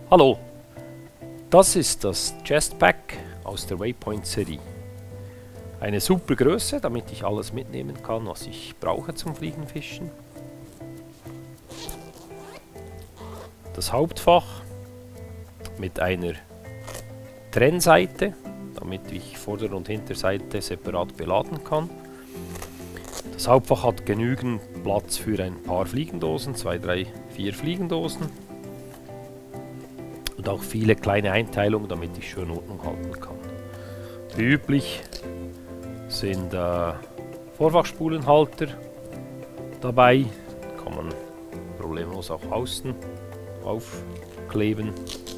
Hallo, das ist das Chestpack aus der Waypoint-Serie. Eine super Größe, damit ich alles mitnehmen kann, was ich brauche zum Fliegenfischen. Das Hauptfach mit einer Trennseite, damit ich Vorder- und Hinterseite separat beladen kann. Das Hauptfach hat genügend Platz für ein paar Fliegendosen, 2, 3, 4 Fliegendosen. Und auch viele kleine Einteilungen, damit ich schön Ordnung halten kann. Wie üblich sind Vorfachspulenhalter dabei. Kann man problemlos auch außen aufkleben.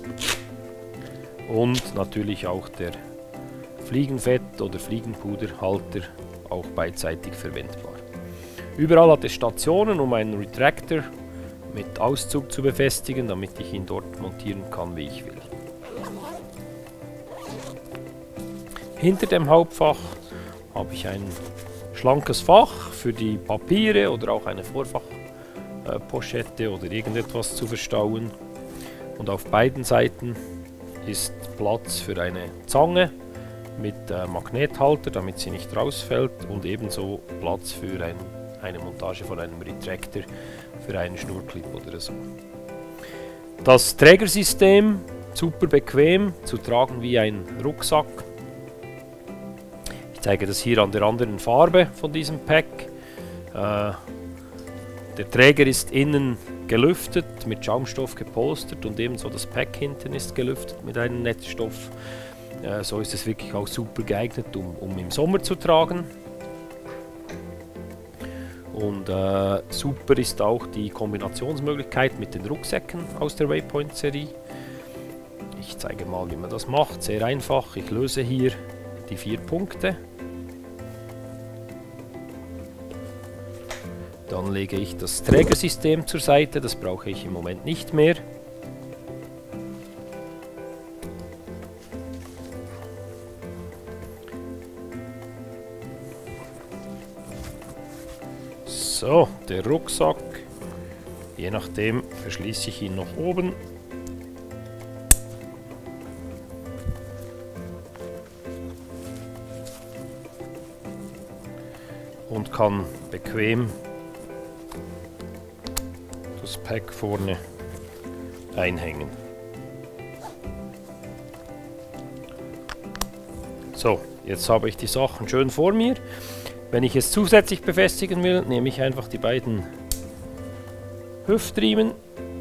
Und natürlich auch der Fliegenfett- oder Fliegenpuderhalter, auch beidseitig verwendbar. Überall hat es Stationen, um einen Retractor mit Auszug zu befestigen, damit ich ihn dort montieren kann, wie ich will. Hinter dem Hauptfach habe ich ein schlankes Fach für die Papiere oder auch eine Vorfachpochette oder irgendetwas zu verstauen. Und auf beiden Seiten ist Platz für eine Zange mit Magnethalter, damit sie nicht rausfällt, und ebenso Platz für eine Montage von einem Retractor für einen Schnurclip oder so. Das Trägersystem, super bequem zu tragen wie ein Rucksack. Ich zeige das hier an der anderen Farbe von diesem Pack. Der Träger ist innen gelüftet, mit Schaumstoff gepolstert, und ebenso das Pack hinten ist gelüftet mit einem Netzstoff. So ist es wirklich auch super geeignet, um im Sommer zu tragen. Und super ist auch die Kombinationsmöglichkeit mit den Rucksäcken aus der Waypoint-Serie. Ich zeige mal, wie man das macht. Sehr einfach. Ich löse hier die 4 Punkte. Dann lege ich das Trägersystem zur Seite. Das brauche ich im Moment nicht mehr. So, der Rucksack, je nachdem verschließe ich ihn noch oben. Und kann bequem das Pack vorne einhängen. So, jetzt habe ich die Sachen schön vor mir. Wenn ich es zusätzlich befestigen will, nehme ich einfach die beiden Hüftriemen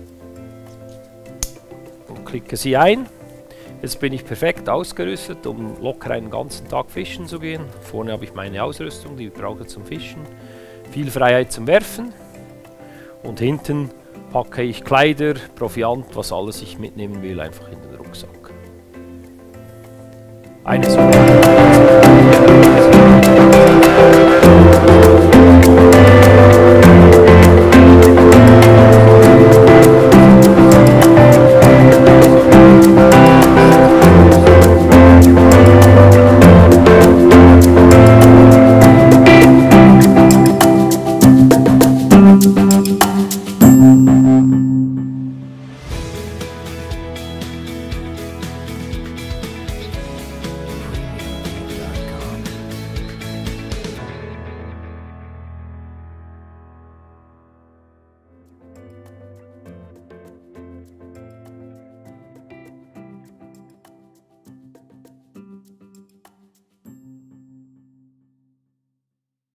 und klicke sie ein. Jetzt bin ich perfekt ausgerüstet, um locker einen ganzen Tag fischen zu gehen. Vorne habe ich meine Ausrüstung, die ich brauche zum Fischen. Viel Freiheit zum Werfen. Und hinten packe ich Kleider, Proviant, was alles ich mitnehmen will, einfach in den Rucksack. Eine Sache.